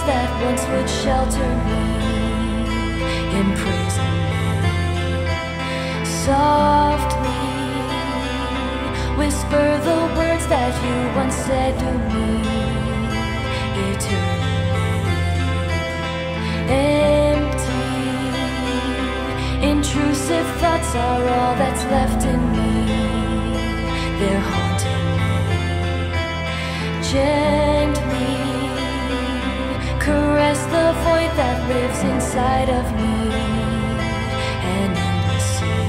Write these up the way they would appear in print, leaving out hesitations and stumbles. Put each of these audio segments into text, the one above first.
that once would shelter me, imprison me. Softly whisper the words that you once said to me, eternally. Empty, intrusive thoughts are all that's left in me. They're haunting me. Gently caress the void that lives inside of me. An endless sea.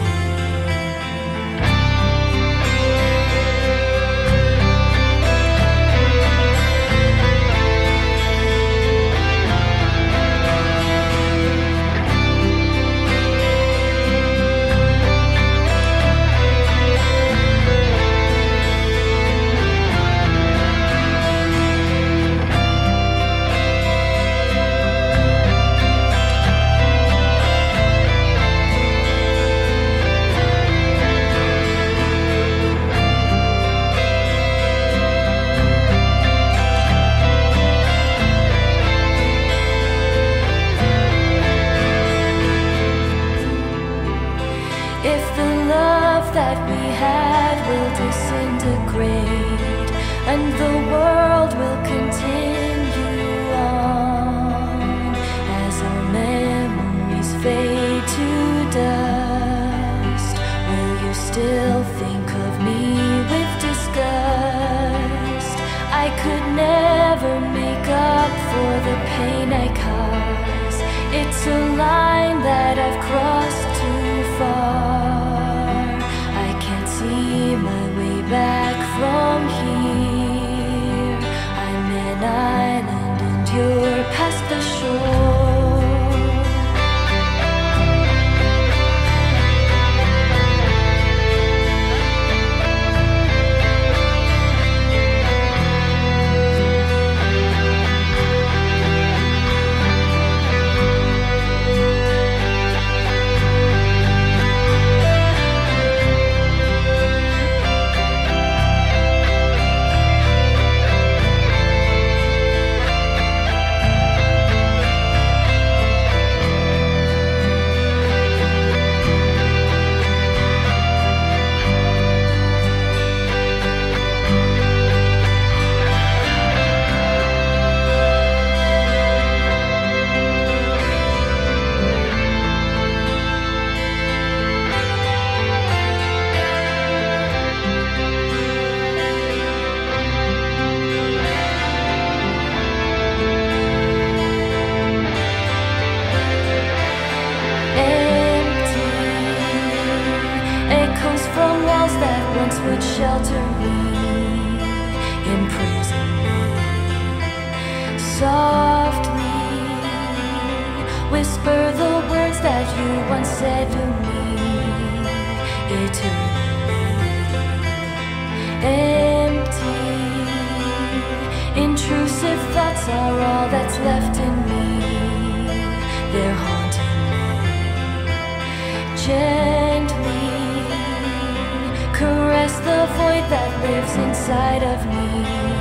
That we had will disintegrate, and the world will continue on as our memories fade to dust. Will you still think of me with disgust? I could never make up for the pain I cause. It's a line that I've crossed too far. See my way back from here. I'm an island and you're past the shore. Would shelter me, imprison me. Softly whisper the words that you once said to me, eternally. Empty, intrusive thoughts are all that's left in me. They're haunting me. Gently caress the void that lives inside of me.